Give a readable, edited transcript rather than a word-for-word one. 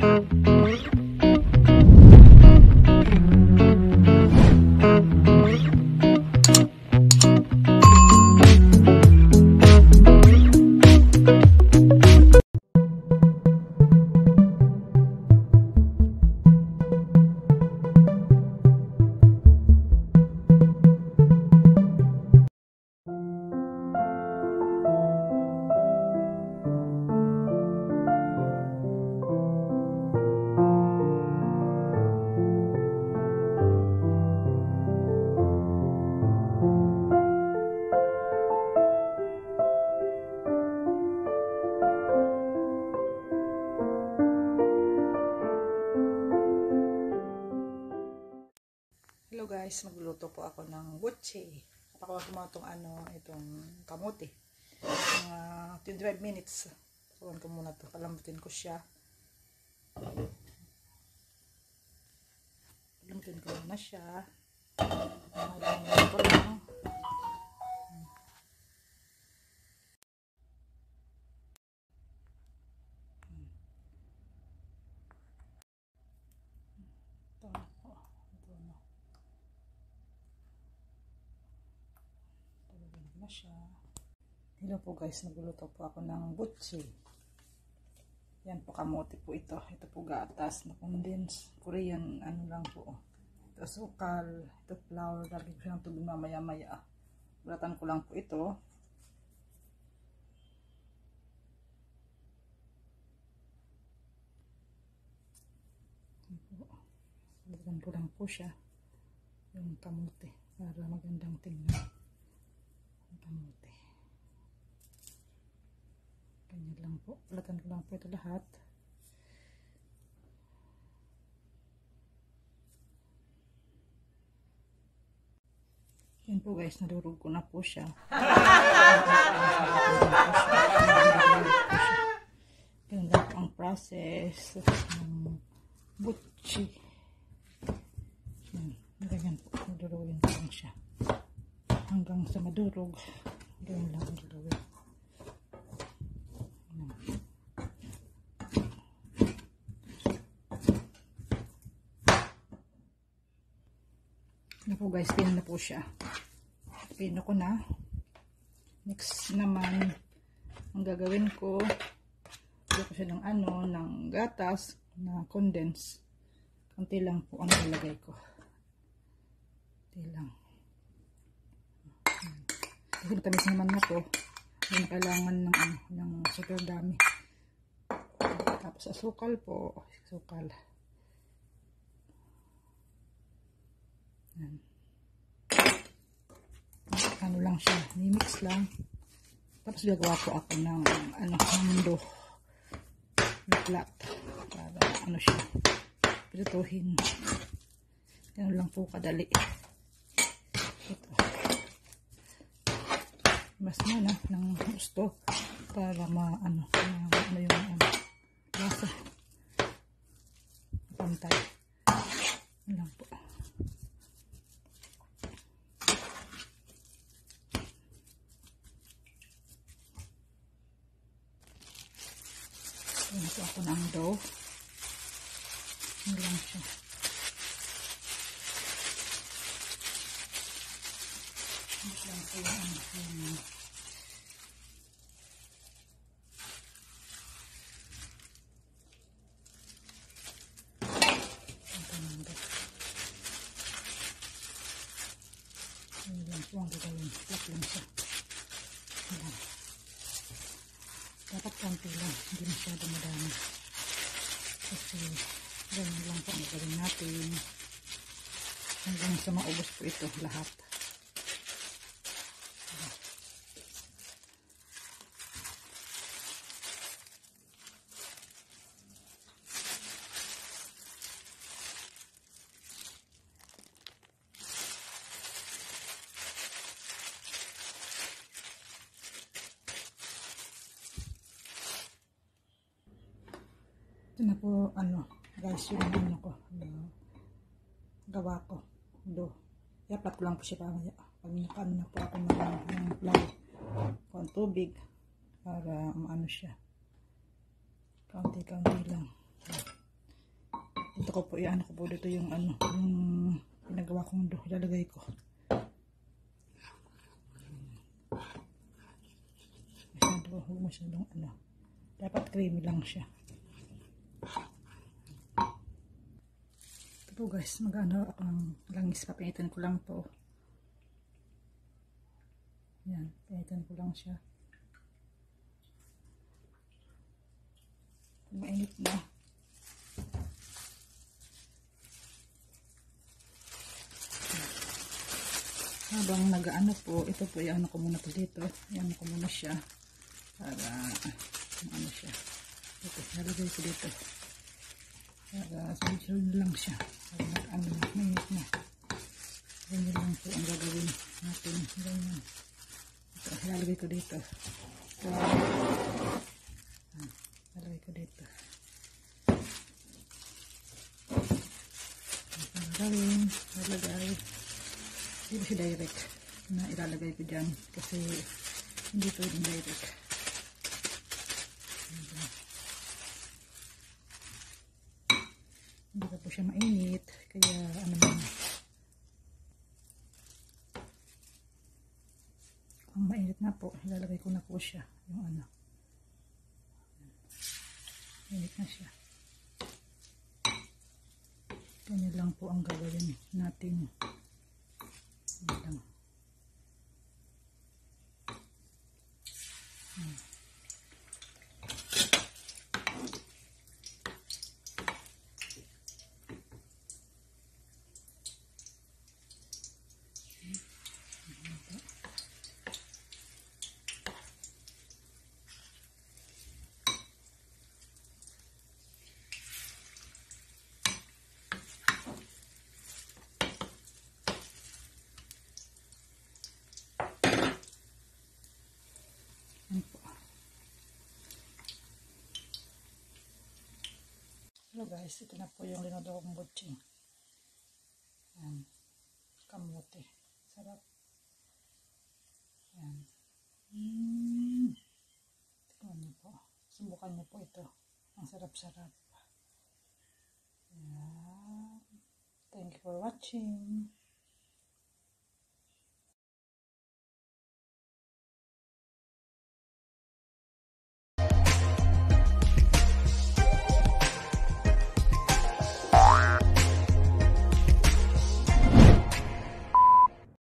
Hello guys, magluluto po ako ng butche. Pakuha ko mga itong kamote. Mga 25 minutes. Pakuha ko muna to. Palambutin ko siya. Palambutin ko muna siya. Palambutin ko lang. Siya. Hello po guys, nagluluto po ako ng butche. Yan po, kamote po ito. Ito po gatas na condense. Korean lang po. Ito sukal, ito flour. Lagi ko siyang tubig mamaya-maya. Bulatan ko lang po ito. Bulatan ko lang po siya. Yung kamote para magandang tingnan. Kamote. Ganyan lang po. Bulatan ko lang po ito lahat. Yan po guys, nadurog ko na po siya. Ganyan lang po ang process ng butche. Ganyan po. Nadurogin ko lang siya. Hanggang sa madurog. Ganyan lang ang gagawin. Ano po guys, pino na po siya. Pino ko na. Next naman, ang gagawin ko, lagyan ko siya ng ng gatas na condense. Kunti lang po ang nilagay ko. Kunti lang. Kasi matamis naman na to. Hindi kailangan ng super dami. Tapos asukal po. Asukal. Yan. Ano lang siya. Mimix lang. Tapos gagawa po ako ng hando. Flat. Para siya. Prituhin. Yan lang po kadali. Ito. Mas na ng gusto para yung lasa pantay. Yan lang po. Yan po ako ng dough. Yan lang siya. Yan lang po yung ang gagawin. Flat lang siya. Ayan. Dapat konti lang. Hindi masyado madami. Kasi ganyan lang po ang gagawin natin. Hanggang sa maubos po ito lahat. Ito na po, guys, yung ko, gawa ko, i-upload ko lang po siya pamaya. Pag na po ako ng flour, kung tubig, para siya. Kaunti-kaunti lang. ko po, iano ko po dito yung ano, yung pinagawa kong dough, ilalagay ko. Huwag masyadong ano, dapat creamy lang siya. Ito po guys, mag-ano ako ng langis, papinitan ko lang to. Yan, pinitan ko lang siya. Mainit na. Habang nag-ano po, ito po, i-ano ko muna po dito. I-ano ko muna siya. Para, ano siya. Ito, nalagay ko dito. Para, sunod lang siya. Para nag-ano, mainit na. Ganyan lang po ang gagawin natin. Ganyan. Ito, nalagay ko dito. Ito, nalagay ko dito. Nalagay. Hindi ba siya direct na ilalagay ko dyan kasi hindi ito yung direct. Hindi pa po siya mainit kaya ano man, kung mainit na po ilalagay ko na po siya yung ano, mainit na siya. Ganyan lang po ang gagawin natin. Lang. Hello guys, ito na po yung linodo kong butching. Yan. Kamote. Sarap. Yan. Tingnan niyo po. Subukan niyo po ito. Ang sarap-sarap. Yan. Thank you for watching.